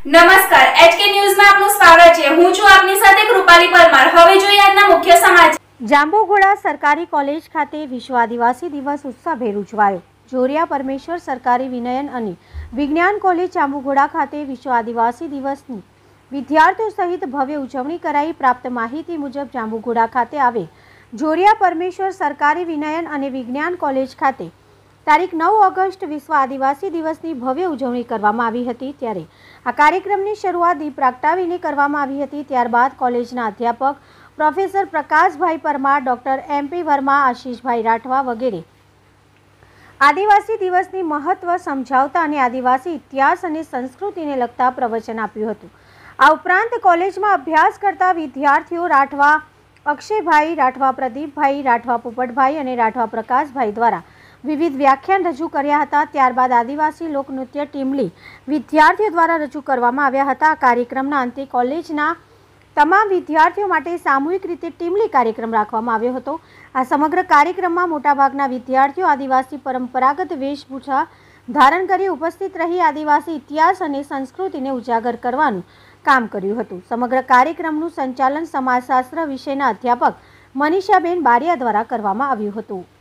નમસ્કાર એચકે ન્યૂઝમાં આપનું સ્વાગત છે। હું છું આપની સાથે કૃપાલી પરમાર। હવે જોઈએ આજના મુખ્ય સમાચાર। જાંબુઘોડા સરકારી કોલેજ ખાતે વિશ્વ આદિવાસી દિવસ ઉત્સાહભેર ઉજવાયો। જોરિયા પરમેશ્વર સરકારી વિનયન અને વિજ્ઞાન કોલેજ જાંબુઘોડા ખાતે વિશ્વ આદિવાસી દિવસની વિદ્યાર્થીઓ સહિત ભવ્ય ઉજવણી કરાઈ। પ્રાપ્ત માહિતી મુજબ જાંબુઘોડા ખાતે આવેલ જોરિયા પરમેશ્વર સરકારી વિનયન અને વિજ્ઞાન કોલેજ ખાતે તારીખ 9 ઓગસ્ટ વિશ્વ આદિવાસી દિવસની ભવ્ય ઉજવણી કરવામાં આવી હતી। ત્યારે આ કાર્યક્રમની શરૂઆત દીપ પ્રગટાવીને કરવામાં આવી હતી। ત્યારબાદ કોલેજના અધ્યાપક professor Prakashbhai Parmar, doctor MP Verma, Ashishbhai Rathwa વગેરે આદિવાસી દિવસની મહત્વ સમજાવતા અને આદિવાસી ઇતિહાસ અને સંસ્કૃતિને લગતા પ્રવચન આપ્યું હતું। આ ઉપરાંત કોલેજમાં અભ્યાસ કરતા વિદ્યાર્થીઓ રાઠવા અક્ષયભાઈ, રાઠવા પ્રદીપભાઈ, રાઠવા પોપટભાઈ અને રાઠવા પ્રકાશભાઈ દ્વારા વિવિધ વ્યાખ્યાન રજૂ કર્યા હતા। ત્યારબાદ આદિવાસી લોકનૃત્ય ટીમલી વિદ્યાર્થીઓ દ્વારા રજૂ કરવામાં આવ્યા હતા। કાર્યક્રમના અંતે કોલેજના તમામ વિદ્યાર્થીઓ માટે સામૂહિક રીતે ટીમલી કાર્યક્રમ રાખવામાં આવ્યો હતો। આ સમગ્ર કાર્યક્રમમાં મોટાભાગના વિદ્યાર્થીઓ આદિવાસી પરંપરાગત વેશભૂષા ધારણ કરી ઉપસ્થિત રહી આદિવાસી ઇતિહાસ અને સંસ્કૃતિને ઉજાગર કરવાનું કામ કર્યું હતું। સમગ્ર કાર્યક્રમનું સંચાલન સમાજશાસ્ત્ર વિષયના અધ્યાપક મનીષાબેન બારિયા દ્વારા કરવામાં આવ્યું હતું।